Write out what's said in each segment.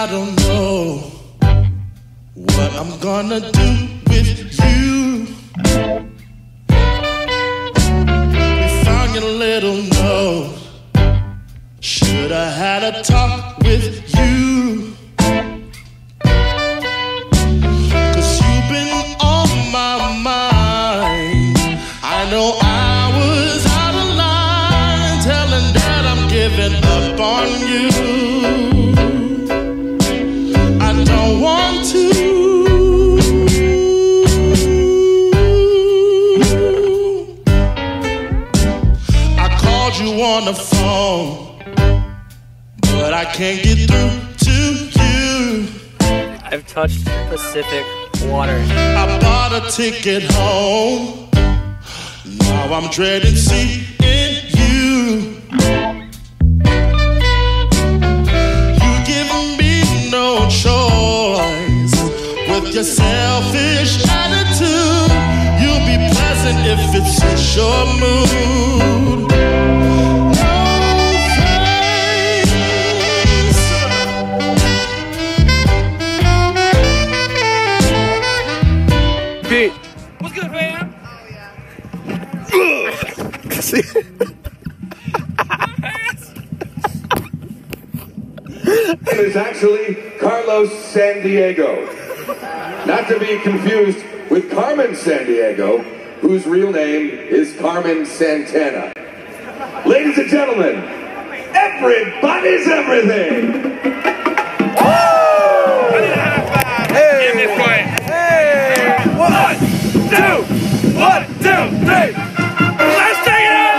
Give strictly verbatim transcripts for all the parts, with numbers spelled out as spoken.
I don't know what I'm gonna do with you. We found your little note. Should I had a talk with you? Cause you've been on my mind. I know I was out of line, telling Dad I'm giving up on you. I don't want to. I called you on the phone, but I can't get through to you. I've touched Pacific water. I bought a ticket home. Now I'm dreading seeing you. You give me no choice. With your selfish attitude, you'll be pleasant if it suits your mood. What's good, fam? Oh, yeah. See? It is actually Carlos San Diego. Not to be confused with Carmen San Diego, whose real name is Carmen Santana. Ladies and gentlemen, everybody's everything! Hey! Hey! One, two, one, two, three! Let's take it out!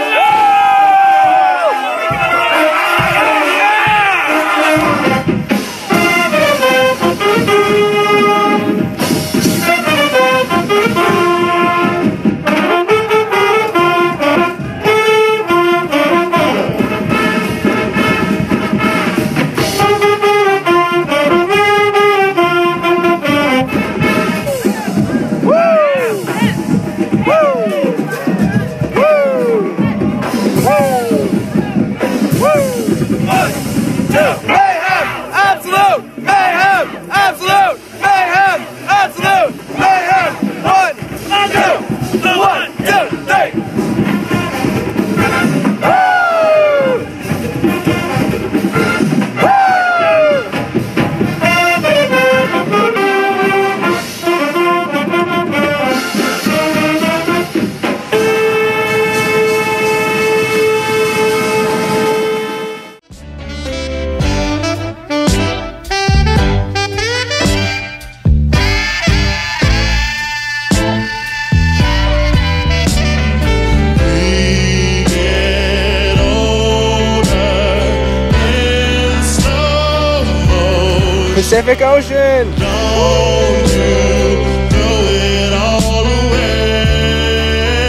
Pacific Ocean! Don't you throw it all away.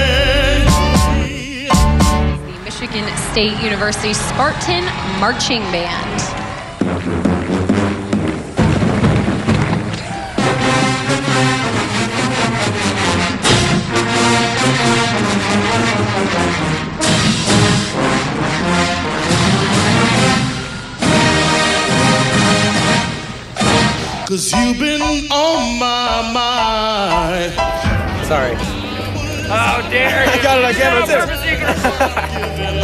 The Michigan State University Spartan Marching Band. Cause you've been on my mind. Sorry. Oh, dare you! I got it again. No,